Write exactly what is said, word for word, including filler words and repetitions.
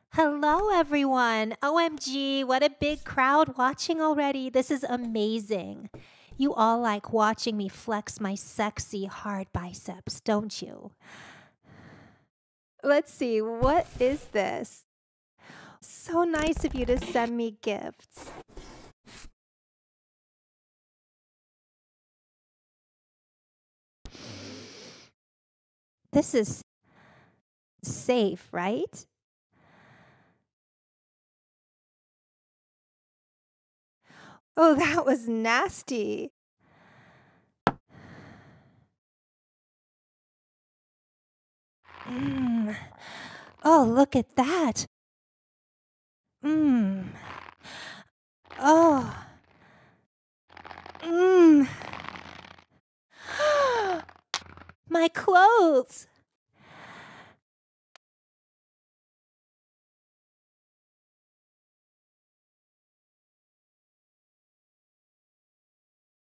Hello, everyone. O M G, what a big crowd watching already. This is amazing. You all like watching me flex my sexy hard biceps, don't you? Let's see, what is this? So nice of you to send me gifts. This is safe, right? Oh, that was nasty. Mm. Oh, look at that. Mmm. Oh. Mmm. My clothes.